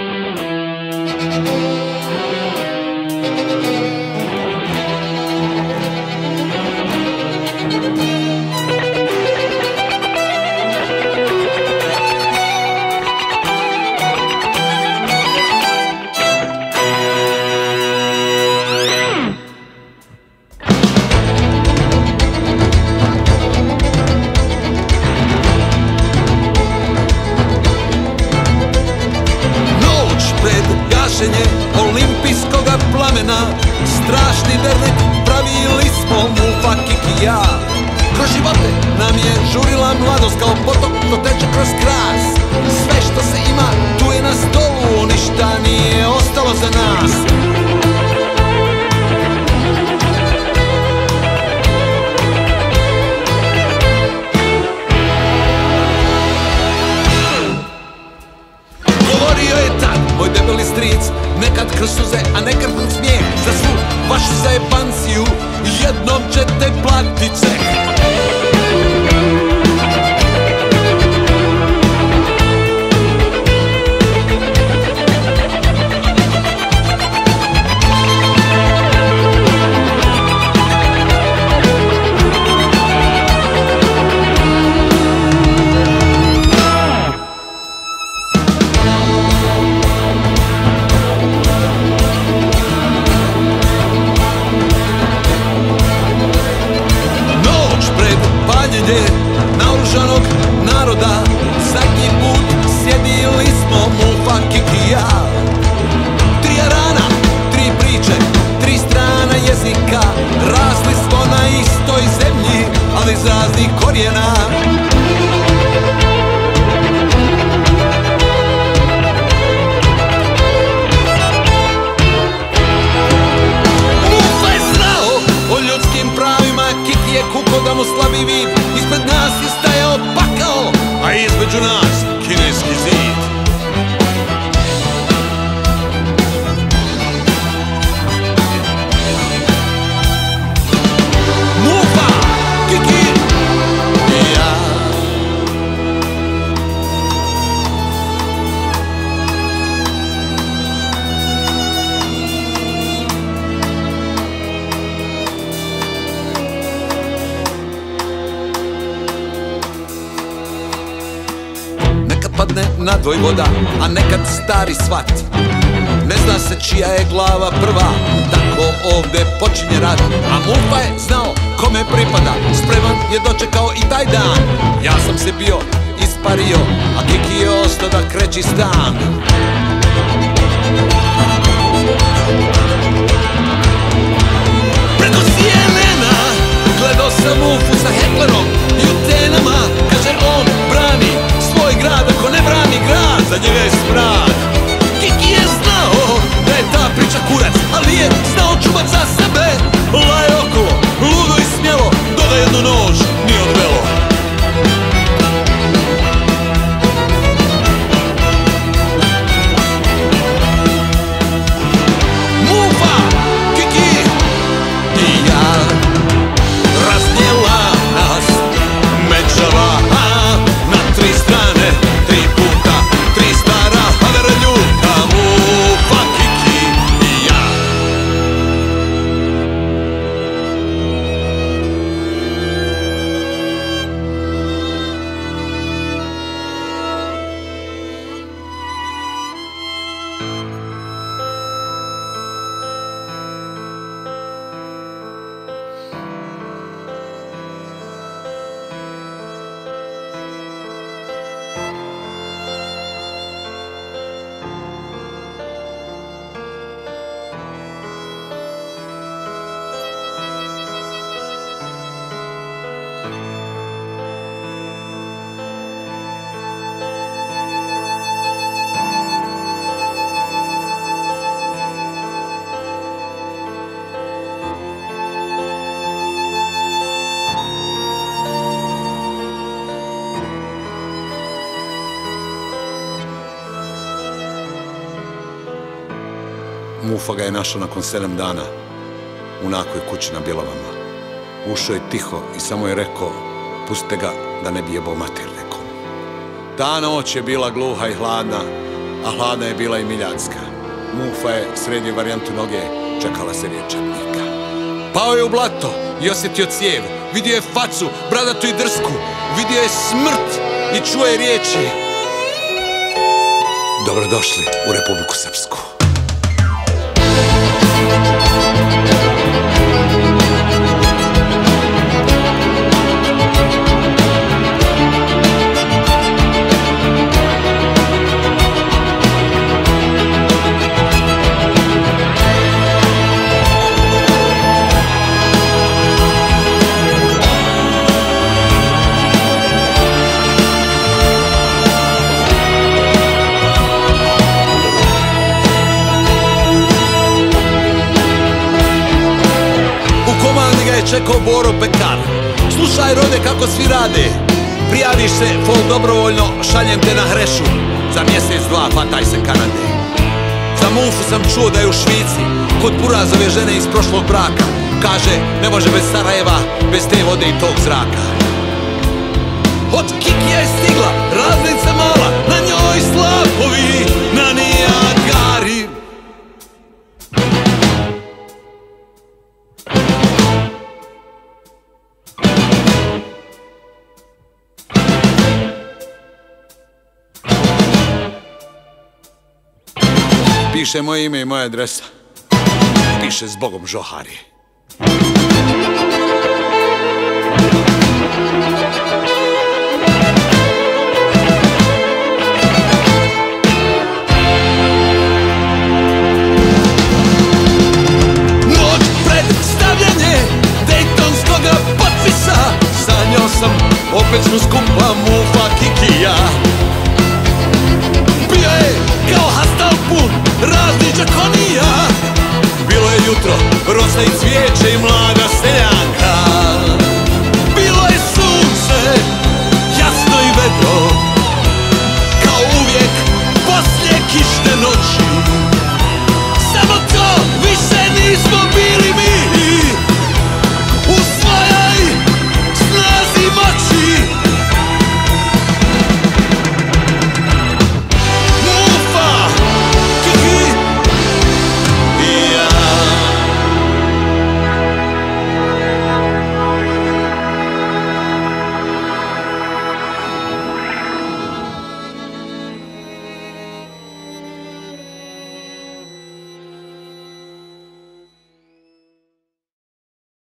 Olimpijskoga plamena, strašni dernek, pravili smo Mufa, Kiki i ja. Kroz živote nam je žurila mladost, kao potok to teče kroz kras. Sve što se ima tu je na stolu, ništa nije ostalo za nas. Govorio je tad moj debeli stric, nekad kroz suze, a nekad kroz smijeh. Za svu vašu zajebanciju jednom ćete platiti ceh. Naoružanog naroda, zadnji put sjedili smo Mufa, Kiki i ja. 3 arana, 3 priče, 3 strana jezika. Rasli smo na istoj zemlji, ali iz raznih korijena. Mufa je znao o ljudskim pravima, Kiki je kuko da mu slabi vid. Ispred nas je stajao pakao, a između nas kineski zid. Mufa, Kiki i ja. Padne nadvoj voda, a nekad stari svat. Ne zna se čija je glava prva, tako ovde počinje rat. A Mufa je znao kome pripada, spreman je dočekao i taj dan. Ja sam se bio ispario, a Kiki je ostao da kreći stan. Preko CNN-a gledao sam Mufu sa heklerom i u tenama, kaže on brani svoj grad, ako ne brani grad, za njega je smrad. Kiki je znao da je ta priča kurac, ali je znao čuvat za sebe. Laje okolo, ludo i smjelo, do da jednu nož nije odvelo. Mufa, Kiki i ja. Razdjela nas međava na 3 strane, 3 puta, 3 stara haverljuka. Mufa, Kiki i ja. Mufa ga je našao nakon 7 dana u nakoj kući na Bjelovama. Ušao je tiho i samo je rekao, pustite ga da ne bi jebao mater nekom. Ta noć je bila gluha i hladna, a hladna je bila i miljanska. Mufa je srednje varijantu noge, čekala se riječ četnika. Pao je u blato i osjetio cijev, vidio je facu, bradatu i drsku, vidio je smrt i čuje riječi: dobrodošli u Republiku Srpsku. Čekao Boro Pekar. Slušaj rode kako svi rade, prijaviš se fol dobrovoljno, šaljem te na Hrešu, za mjesec dva fataj se Kanade. Za Mufu sam čuo da je u Švici kod Burazove žene iz prošlog braka. Kaže ne može bez Sarajeva, bez te vode i tog zraka. Od Kikija je stigla raznica mala, na njoj slapovi na Nijagari. Piše moje ime i moja adresa. Piše zbogom Žohari. Noć pred stavljanje Dejtonskoga potpisa, sanjao sam opet smo skupa Mufa Kikija. Bio je kao hastal pun raznih džakonija. Bilo je jutro, rosa i cvijeće i mlada